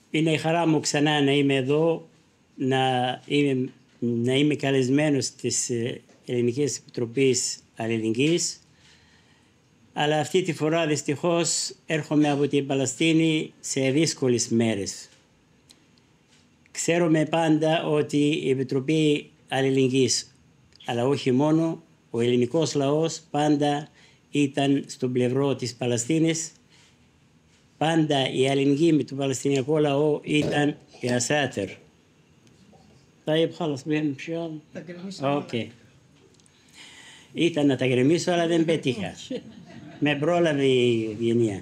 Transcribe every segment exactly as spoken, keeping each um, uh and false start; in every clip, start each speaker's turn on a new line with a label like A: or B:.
A: Είναι η χαρά μου ξανά να είμαι εδώ, να είμαι, να είμαι καλεσμένος της Ελληνικής Επιτροπής Αλληλεγγύης. Αλλά αυτή τη φορά δυστυχώς έρχομαι από την Παλαιστίνη σε δύσκολες μέρες. Ξέρουμε πάντα ότι η Επιτροπή Αλληλεγγύης, αλλά όχι μόνο, ο ελληνικός λαός πάντα ήταν στο πλευρό της Παλαιστίνης. Πάντα η αλληλεγγύη με τον Παλαιστινιακό λαό ήταν η ασάτερ. طيب خلص بين مشان. Okay. Ήταν να τα γκρεμίσω, αλλά δεν πέτυχα. Με πρόλαβε η γενιά.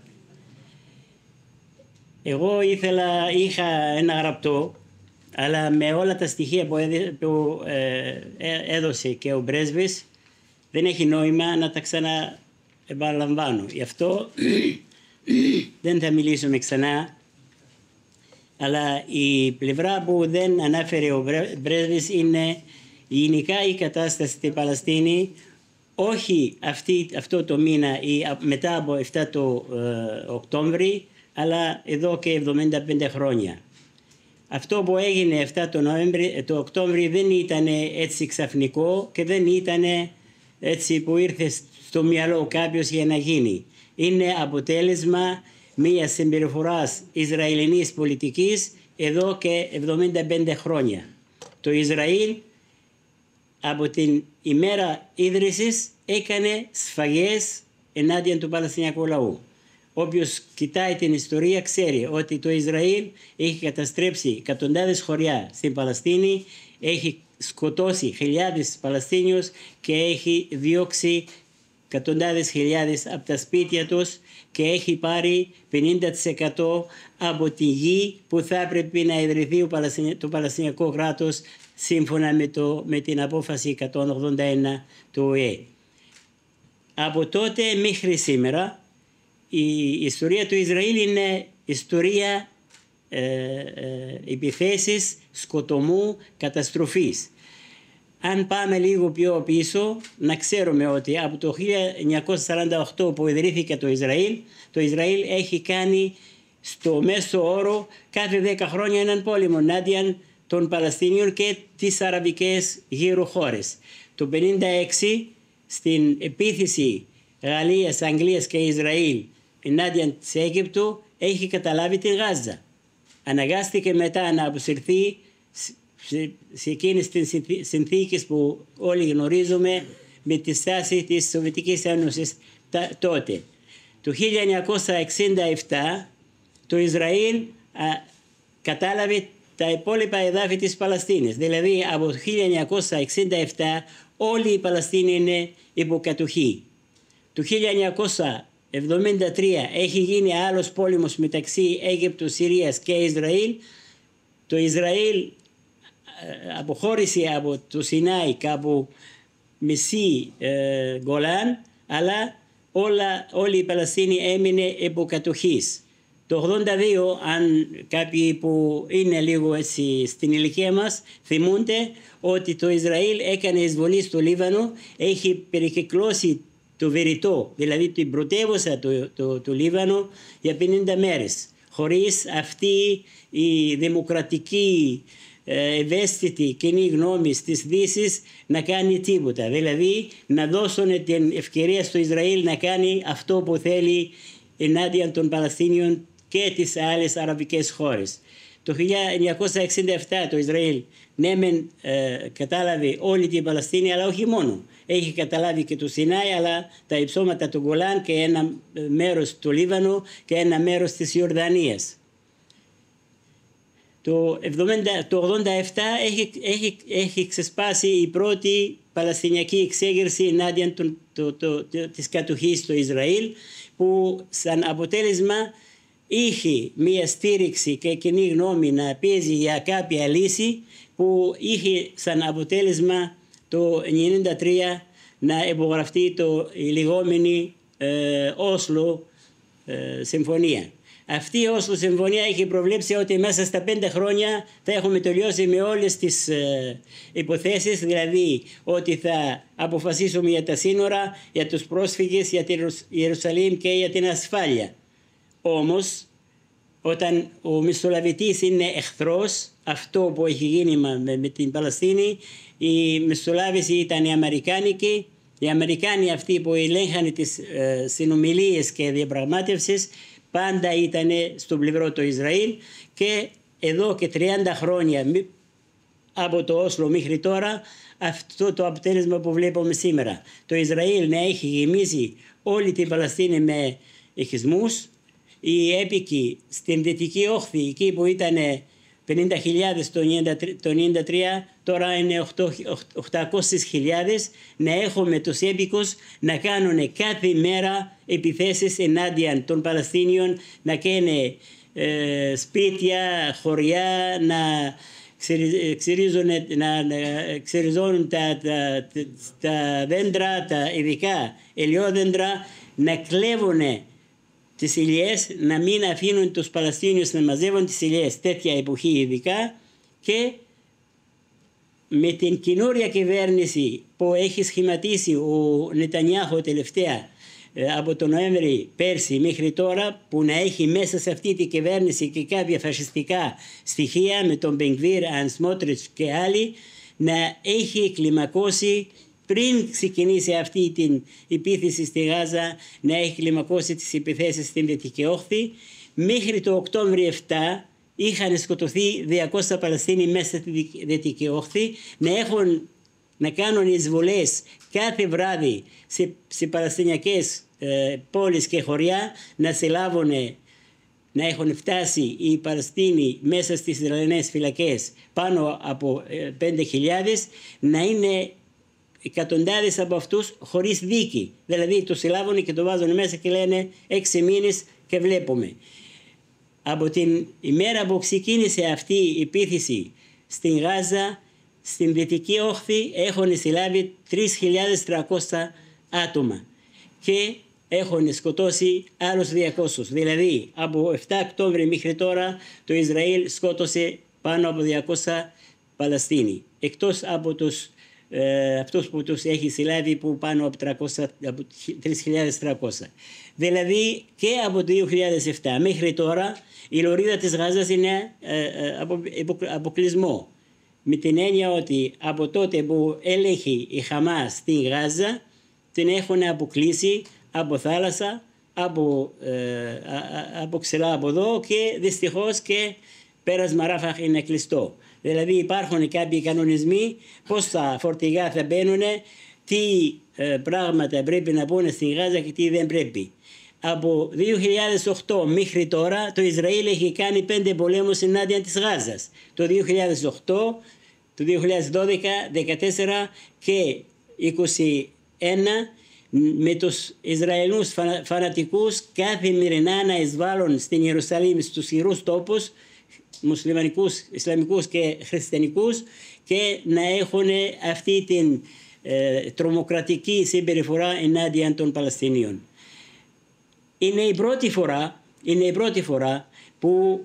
A: Εγώ ήθελα, είχα ένα γραπτό, αλλά με όλα τα στοιχεία που, έδε, που ε, έδωσε και ο πρέσβης, δεν έχει νόημα να τα ξαναεπαναλαμβάνω. Γι' αυτό δεν θα μιλήσουμε ξανά, αλλά η πλευρά που δεν ανάφερε ο πρέσβης είναι γενικά η κατάσταση στην Παλαιστίνη, όχι αυτή, αυτό το μήνα ή μετά από εφτά το ε, Οκτώβρη, αλλά εδώ και εβδομήντα πέντε χρόνια. Αυτό που έγινε εφτά το, Νοέμβρη, το Οκτώβρη δεν ήταν έτσι ξαφνικό και δεν ήταν έτσι που ήρθε στο μυαλό κάποιος για να γίνει. Είναι αποτέλεσμα μια συμπεριφοράς Ισραηλινής πολιτικής εδώ και εβδομήντα πέντε χρόνια. Το Ισραήλ από την ημέρα ίδρυσης έκανε σφαγές ενάντια του Παλαιστινιακού λαού. Όποιος κοιτάει την ιστορία ξέρει ότι το Ισραήλ έχει καταστρέψει εκατοντάδες χωριά στην Παλαιστίνη, έχει σκοτώσει χιλιάδες Παλαιστίνιους και έχει διώξει εκατοντάδες χιλιάδες από τα σπίτια τους και έχει πάρει πενήντα τοις εκατό από τη γη που θα έπρεπε να ιδρυθεί το Παλαιστινιακό κράτος σύμφωνα με, το, με την απόφαση εκατόν ογδόντα ένα του Ο Ε Ε. Από τότε μέχρι σήμερα η ιστορία του Ισραήλ είναι ιστορία ε, ε, επιθέσεις, σκοτωμού, καταστροφής. Αν πάμε λίγο πιο πίσω, να ξέρουμε ότι από το χίλια εννιακόσια σαράντα οκτώ που ιδρύθηκε το Ισραήλ, το Ισραήλ έχει κάνει στο μέσο όρο κάθε δέκα χρόνια έναν πόλεμο ενάντια των Παλαιστινίων και τις αραβικές γύρω χώρες. Το χίλια εννιακόσια πενήντα έξι στην επίθεση Γαλλίας, Αγγλίας και Ισραήλ ενάντια της Αίγυπτου έχει καταλάβει την Γάζα. Αναγκάστηκε μετά να αποσυρθεί σε, σε εκείνες τις συνθήκες που όλοι γνωρίζουμε με τη στάση της Σοβιετικής Ένωσης τότε. Το χίλια εννιακόσια εξήντα επτά το Ισραήλ α, κατάλαβε τα υπόλοιπα εδάφη της Παλαιστίνης. Δηλαδή από το χίλια εννιακόσια εξήντα επτά όλη η Παλαιστίνη είναι υποκατοχή. Το χίλια εννιακόσια εβδομήντα τρία έχει γίνει άλλος πόλεμος μεταξύ Αίγυπτου, Συρίας και Ισραήλ. Το Ισραήλ αποχώρησε από το Σινάι κάπου μισή ε, Γκολάν, αλλά όλα, όλη η Παλαιστίνη έμεινε υποκατοχής. Το ογδόντα δύο, αν κάποιοι που είναι λίγο έτσι στην ηλικία μας θυμούνται ότι το Ισραήλ έκανε εισβολή στο Λίβανο, έχει περικυκλώσει το Βεριτό, δηλαδή την πρωτεύουσα του, του, του Λίβανο για πενήντα μέρες, χωρίς αυτή η δημοκρατική ευαίσθητη κοινή γνώμη της Δύσης να κάνει τίποτα. Δηλαδή να δώσουν την ευκαιρία στο Ισραήλ να κάνει αυτό που θέλει ενάντια των Παλαιστίνιων και τις άλλες αραβικές χώρες. Το χίλια εννιακόσια εξήντα επτά το Ισραήλ ναι μεν ε, κατάλαβε όλη την Παλαιστίνη, αλλά όχι μόνο. Έχει καταλάβει και το Σινάι, αλλά τα υψώματα του Γκολάν και ένα μέρος του Λίβανο και ένα μέρος της Ιορδανίας. Το, εβδομήντα, το ογδόντα επτά έχει, έχει, έχει ξεσπάσει η πρώτη Παλαιστινιακή εξέγερση ενάντια το, το, το, το, της κατοχής στο Ισραήλ, που σαν αποτέλεσμα είχε μία στήριξη και κοινή γνώμη να παίζει για κάποια λύση, που είχε σαν αποτέλεσμα το ενενήντα τρία να υπογραφτεί το, η λεγόμενη ε, Όσλο ε, Συμφωνία. Αυτή η Όσλο Συμφωνία έχει προβλέψει ότι μέσα στα πέντε χρόνια θα έχουμε τελειώσει με όλες τις ε, υποθέσεις, δηλαδή ότι θα αποφασίσουμε για τα σύνορα, για τους πρόσφυγες, για την Ιερουσαλήμ και για την ασφάλεια. Όμως όταν ο μεσολαβητής είναι εχθρός, αυτό που έχει γίνει με, με την Παλαιστίνη, η μεσολάβηση ήταν η αμερικάνικη, οι Αμερικάνοι αυτοί που ελέγχαν τις ε, συνομιλίες και διαπραγμάτευσεις πάντα ήταν στο πλευρό του Ισραήλ, και εδώ και τριάντα χρόνια από το Όσλο μέχρι τώρα αυτό το αποτέλεσμα που βλέπουμε σήμερα. Το Ισραήλ να έχει γεμίσει όλη την Παλαιστίνη με εχισμούς. Οι έπικοι στην Δυτική Όχθη, εκεί που ήταν πενήντα χιλιάδες το ενενήντα τρία, τώρα είναι οκτακόσιες χιλιάδες. Να έχουμε τους έπικους να κάνουν κάθε μέρα επιθέσεις ενάντια των Παλαιστίνιων, να κάνουν ε, σπίτια, χωριά, να ξερίζουν, να, να ξεριζώνουν τα, τα, τα, τα δέντρα, τα ειδικά ελαιόδέντρα, να κλέβουν τις ηλιές, να μην αφήνουν τους Παλαιστίνιους να μαζεύουν τις ηλιές τέτοια εποχή ειδικά. Και με την καινούρια κυβέρνηση που έχει σχηματίσει ο Νετανιάχου τελευταία από τον Νοέμβρη πέρσι μέχρι τώρα, που να έχει μέσα σε αυτή την κυβέρνηση και κάποια φασιστικά στοιχεία με τον Μπενγκβίρ, Αν Σμότριτς και άλλοι, να έχει κλιμακώσει πριν ξεκινήσει αυτή την επίθεση στη Γάζα, να έχει κλιμακώσει τις επιθέσεις στην Δυτική Όχθη. Μέχρι το Οκτώβριο επτά είχαν σκοτωθεί διακόσια Παλαιστίνοι μέσα στη Δυτική Όχθη, να, έχουν, να κάνουν εισβολές κάθε βράδυ σε, σε παλαιστινιακές ε, πόλεις και χωριά, να συλλάβουν, να έχουν φτάσει οι Παλαιστίνοι μέσα στις Ισραηλινές φυλακές πάνω από ε, πέντε χιλιάδες, να είναι εκατοντάδες από αυτούς χωρίς δίκη. Δηλαδή το συλλάβουν και το βάζουν μέσα και λένε έξι μήνες και βλέπουμε. Από την ημέρα που ξεκίνησε αυτή η επίθεση στην Γάζα, στην Δυτική Όχθη έχουν συλλάβει τρεις χιλιάδες τριακόσια άτομα και έχουν σκοτώσει άλλους διακόσιους. Δηλαδή από επτά Οκτώβρη μέχρι τώρα το Ισραήλ σκότωσε πάνω από διακόσια Παλαιστίνοι. Εκτός από τους Ε, αυτούς που τους έχει συλλάβει που πάνω από, τριακόσια, από τρεις χιλιάδες τριακόσια. Δηλαδή και από το δύο χιλιάδες επτά μέχρι τώρα η λωρίδα της Γάζας είναι ε, ε, απο, αποκλεισμό. Με την έννοια ότι από τότε που έλεγχε η Χαμάς στην Γάζα την έχουν αποκλείσει από θάλασσα, από, ε, α, από ξερά από εδώ, και δυστυχώς και πέρασμα Ράφαχ είναι κλειστό. Δηλαδή υπάρχουν κάποιοι κανονισμοί πώς τα φορτηγά θα μπαίνουν, τι ε, πράγματα πρέπει να πούνε στην Γάζα και τι δεν πρέπει. Από δύο χιλιάδες οκτώ μέχρι τώρα το Ισραήλ έχει κάνει πέντε πολέμους ενάντια της Γάζας. Το δύο χιλιάδες οκτώ, το δύο χιλιάδες δώδεκα, δεκατέσσερα και είκοσι ένα με τους Ισραηλούς φανατικούς καθημερινά να εισβάλλουν στην Ιερουσαλήμ στους ιερούς τόπους, μουσουλμανικούς, ισλαμικούς και χριστιανικούς, και να έχουν αυτή την ε, τρομοκρατική συμπεριφορά ενάντια των Παλαιστινίων. Είναι η πρώτη φορά, είναι η πρώτη φορά που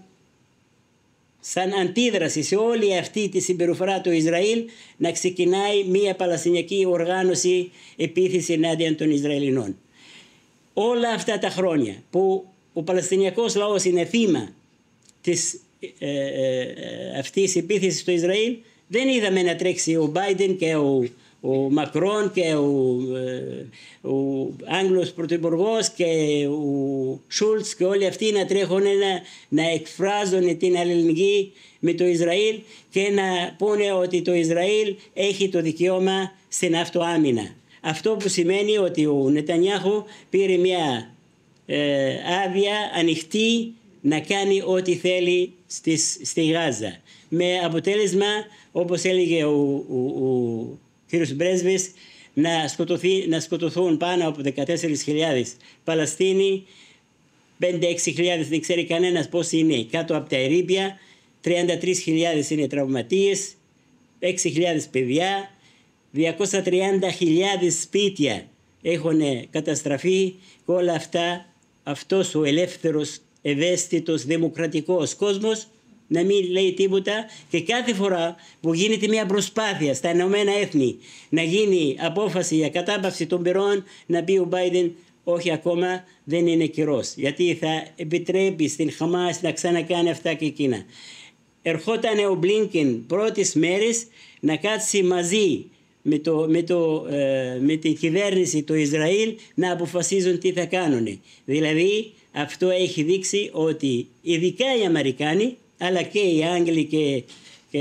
A: σαν αντίδραση σε όλη αυτή τη συμπεριφορά του Ισραήλ να ξεκινάει μια παλαιστινιακή οργάνωση επίθεση ενάντια των Ισραηλινών. Όλα αυτά τα χρόνια που ο Παλαιστινιακός λαός είναι θύμα της Ε, ε, αυτής της επίθεσης στο Ισραήλ, δεν είδαμε να τρέξει ο Μπάιντεν και ο, ο Μακρόν και ο, ε, ο Άγγλος Πρωθυπουργός και ο Σούλτς και όλοι αυτοί να τρέχουν να, να εκφράζουν την αλληλεγγύη με το Ισραήλ και να πούνε ότι το Ισραήλ έχει το δικαίωμα στην αυτοάμυνα. Αυτό που σημαίνει ότι ο Νετανιάχου πήρε μια ε, άδεια ανοιχτή να κάνει ό,τι θέλει στις, στη Γάζα. Με αποτέλεσμα, όπως έλεγε ο, ο, ο κύριος Πρέσβης, να, σκοτωθεί, να σκοτωθούν πάνω από δεκατέσσερις χιλιάδες Παλαιστίνοι, πέντε έξι χιλιάδες δεν ξέρει κανένας πώς είναι κάτω από τα ερείπια, τριάντα τρεις χιλιάδες είναι τραυματίες, έξι χιλιάδες παιδιά, διακόσιες τριάντα χιλιάδες σπίτια έχουν καταστραφεί, και όλα αυτά αυτός ο ελεύθερος, ευαίσθητος, δημοκρατικός κόσμος να μην λέει τίποτα, και κάθε φορά που γίνεται μια προσπάθεια στα Ηνωμένα Έθνη να γίνει απόφαση για κατάπαυση των πυρών, να πει ο Μπάιντεν όχι ακόμα δεν είναι καιρός, γιατί θα επιτρέπει στην Χαμάς να ξανακάνει αυτά και εκείνα. Ερχόταν ο Μπλίνκεν πρώτες μέρες να κάτσει μαζί με, το, με, το, ε, με την κυβέρνηση του Ισραήλ να αποφασίζουν τι θα κάνουν. Δηλαδή αυτό έχει δείξει ότι ειδικά οι Αμερικάνοι, αλλά και οι Άγγλοι και, και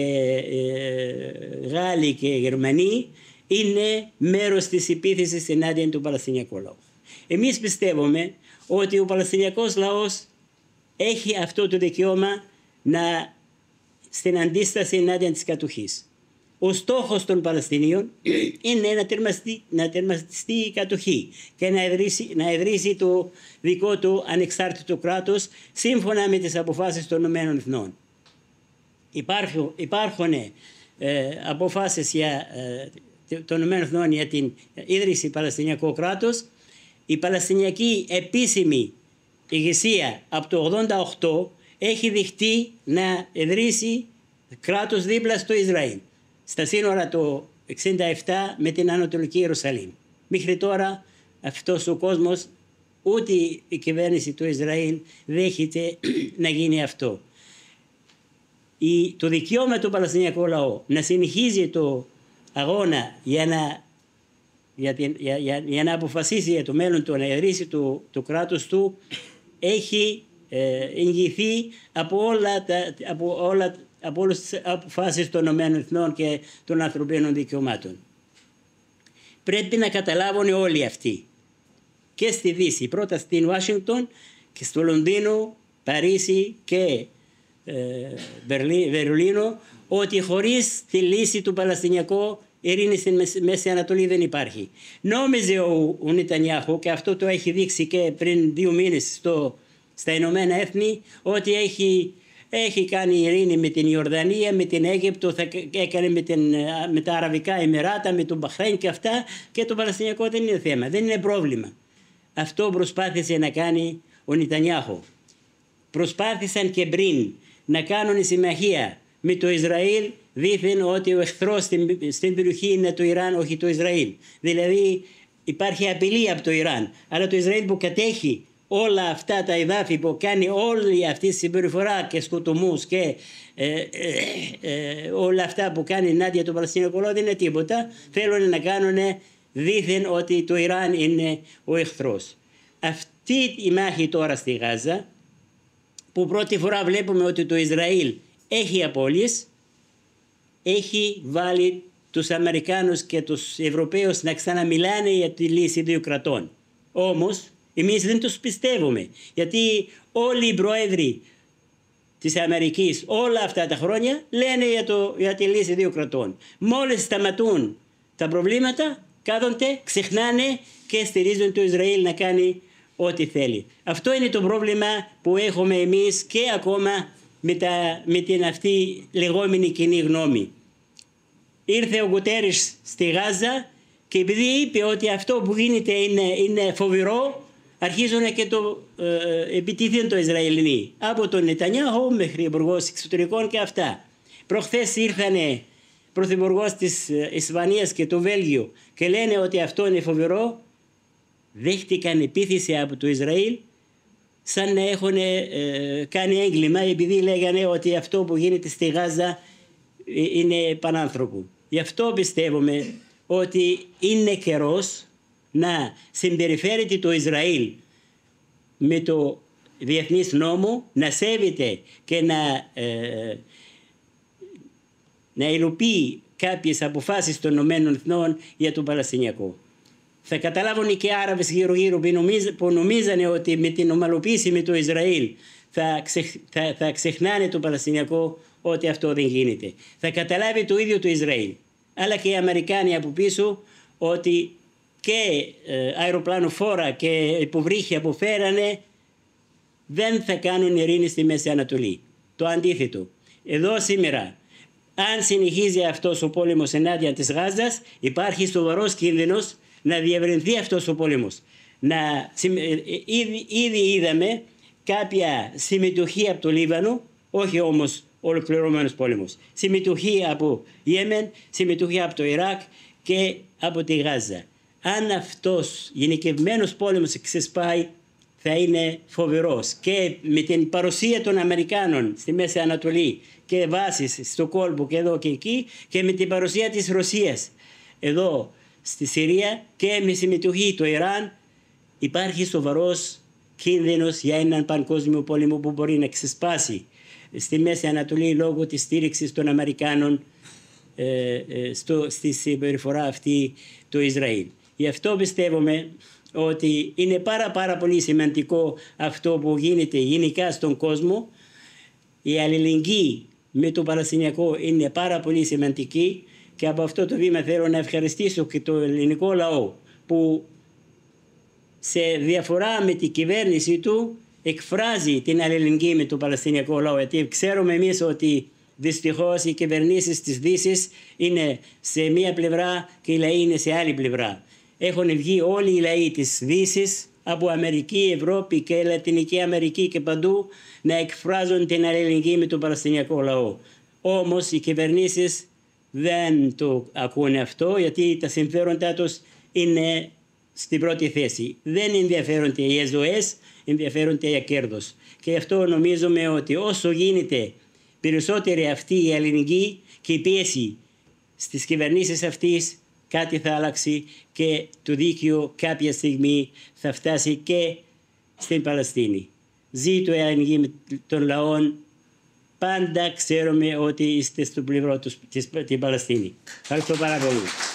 A: ε, Γάλλοι και Γερμανοί είναι μέρος της επίθεσης ενάντια του Παλαιστινιακού λαού. Εμείς πιστεύουμε ότι ο Παλαιστινιακός λαός έχει αυτό το δικαίωμα να στην αντίσταση ενάντια της κατοχής. Ο στόχος των Παλαιστινίων είναι να τερματιστεί, να τερματιστεί η κατοχή και να ιδρύσει, να ιδρύσει το δικό του ανεξάρτητο κράτος σύμφωνα με τις αποφάσεις των Ηνωμένων Εθνών. Υπάρχουν, υπάρχουν ε, αποφάσεις για, ε, των Ηνωμένων Εθνών για την ίδρυση Παλαιστινιακού κράτους. Η Παλαιστινιακή επίσημη ηγεσία από το χίλια εννιακόσια ογδόντα οκτώ έχει δεχτεί να ιδρύσει κράτος δίπλα στο Ισραήλ, στα σύνορα του εξήντα επτά με την Ανατολική Ιερουσαλήμ. Μέχρι τώρα αυτός ο κόσμος, ούτε η κυβέρνηση του Ισραήλ δέχεται να γίνει αυτό. Η, το δικαίωμα του Παλαιστινιακού λαού να συνεχίζει το αγώνα για να, για, την, για, για, για να αποφασίσει για το μέλλον του, να ιδρύσει το, το κράτος του, έχει ε, εγγυηθεί από όλα τα, από όλα από όλες τις αποφάσεις των ΗΠΑ και των ανθρωπίνων δικαιωμάτων. Πρέπει να καταλάβουν όλοι αυτοί και στη Δύση, πρώτα στην Ουάσιγκτον και στο Λονδίνο, Παρίσι και ε, Βερολίνο, ότι χωρίς τη λύση του Παλαιστινιακού ειρήνη στην Μέση Ανατολή δεν υπάρχει. Νόμιζε ο, ο Νετανιάχου, και αυτό το έχει δείξει και πριν δύο μήνες στο, στα Ηνωμένα Έθνη, ότι έχει Έχει κάνει ειρήνη με την Ιορδανία, με την Αίγυπτο, θα έκανε με, την, με τα Αραβικά Εμιράτα, με τον Μπαχρέιν και αυτά, και το Παλαιστινιακό δεν είναι θέμα, δεν είναι πρόβλημα. Αυτό προσπάθησε να κάνει ο Νετανιάχου. Προσπάθησαν και πριν να κάνουν συμμαχία με το Ισραήλ, δήθεν ότι ο εχθρός στην, στην περιοχή είναι το Ιράν, όχι το Ισραήλ. Δηλαδή υπάρχει απειλή από το Ιράν, αλλά το Ισραήλ που κατέχει όλα αυτά τα εδάφη, που κάνει όλη αυτή τη συμπεριφορά και σκοτωμούς και ε, ε, ε, όλα αυτά που κάνει ενάντια του Παλαιστινιακού λαού δεν είναι τίποτα. Θέλουν να κάνουν δήθεν ότι το Ιράν είναι ο εχθρός. Αυτή η μάχη τώρα στη Γάζα, που πρώτη φορά βλέπουμε ότι το Ισραήλ έχει απώλειες, έχει βάλει τους Αμερικάνους και τους Ευρωπαίους να ξαναμιλάνε για τη λύση δύο κρατών. Όμως εμείς δεν τους πιστεύουμε, γιατί όλοι οι πρόεδροι της Αμερικής όλα αυτά τα χρόνια λένε για, το, για τη λύση δύο κρατών. Μόλις σταματούν τα προβλήματα, κάθονται, ξεχνάνε και στηρίζουν το Ισραήλ να κάνει ό,τι θέλει. Αυτό είναι το πρόβλημα που έχουμε εμείς και ακόμα με, τα, με την αυτή λεγόμενη κοινή γνώμη. Ήρθε ο Γκουτέρης στη Γάζα και επειδή είπε ότι αυτό που γίνεται είναι, είναι φοβερό, αρχίζουν και το ε, επιτίθεν το Ισραηλινοί. Από τον Νετανιάχου μέχρι υπουργός εξωτερικών και αυτά. Προχθές ήρθανε πρωθυπουργός της Ισπανίας και του Βέλγιου και λένε ότι αυτό είναι φοβερό. Δέχτηκαν επίθεση από το Ισραήλ σαν να έχουν ε, κάνει έγκλημα, επειδή λέγανε ότι αυτό που γίνεται στη Γάζα είναι πανάνθρωπο. Γι' αυτό πιστεύουμε ότι είναι καιρός να συμπεριφέρεται το Ισραήλ με το διεθνής νόμο, να σέβεται και να, ε, να υλοποιεί κάποιες αποφάσεις των Ηνωμένων Εθνών για το Παλαιστινιακό. Θα καταλάβουν και οι Άραβες γύρω-γύρω που νομίζανε ότι με την ομαλοποίηση με το Ισραήλ θα, ξεχ, θα, θα ξεχνάνε το Παλαιστινιακό, ότι αυτό δεν γίνεται. Θα καταλάβει το ίδιο το Ισραήλ, αλλά και οι Αμερικάνοι από πίσω, ότι και ε, αεροπλανοφόρα και υποβρύχια που φέρανε δεν θα κάνουν ειρήνη στη Μέση Ανατολή. Το αντίθετο. Εδώ σήμερα, αν συνεχίζει αυτός ο πόλεμος ενάντια της Γάζας, υπάρχει σοβαρός κίνδυνος να διευρυνθεί αυτός ο πόλεμος. Να, ήδη, ήδη είδαμε κάποια συμμετοχή από το Λίβανο, όχι όμως ολοκληρωμένος πόλεμος. Συμμετοχή από Ιέμεν, συμμετοχή από το Ιράκ και από τη Γάζα. αν αυτός γενικευμένος πόλεμος ξεσπάει, θα είναι φοβερός. Και με την παρουσία των Αμερικάνων στη Μέση Ανατολή και βάσεις στο κόλπο και εδώ και εκεί, και με την παρουσία της Ρωσίας εδώ στη Συρία και με συμμετοχή του Ιράν, υπάρχει σοβαρός κίνδυνος για έναν παγκόσμιο πόλεμο που μπορεί να ξεσπάσει στη Μέση Ανατολή λόγω της στήριξης των Αμερικάνων ε, ε, στο, στη συμπεριφορά αυτή του Ισραήλ. Γι' αυτό πιστεύουμε ότι είναι πάρα πάρα πολύ σημαντικό αυτό που γίνεται γενικά στον κόσμο. Η αλληλεγγύη με το Παλαιστινιακό είναι πάρα πολύ σημαντική, και από αυτό το βήμα θέλω να ευχαριστήσω και το ελληνικό λαό που σε διαφορά με την κυβέρνηση του εκφράζει την αλληλεγγύη με το Παλαιστινιακό λαό. Γιατί ξέρουμε εμείς ότι δυστυχώς οι κυβερνήσεις της Δύσης είναι σε μία πλευρά και οι λαοί είναι σε άλλη πλευρά. Έχουν βγει όλοι οι λαοί της Δύσης, από Αμερική, Ευρώπη και Λατινική Αμερική και παντού, να εκφράζουν την αλληλεγγύη με τον Παλαιστινιακό λαό. Όμως οι κυβερνήσεις δεν το ακούνε αυτό, γιατί τα συμφέροντά τους είναι στην πρώτη θέση. Δεν ενδιαφέρονται για ζωές, ενδιαφέρονται για κέρδος. Και γι' αυτό νομίζουμε ότι όσο γίνεται περισσότερη αυτή η αλληλεγγύη και η πίεση στις κυβερνήσεις αυτής, κάτι θα αλλάξει και το δίκαιο κάποια στιγμή θα φτάσει και στην Παλαιστίνη. Ζήτω η αλληλεγγύη των λαών. Πάντα ξέρουμε ότι είστε στο πλευρό της Παλαιστίνη. Ευχαριστώ πάρα πολύ.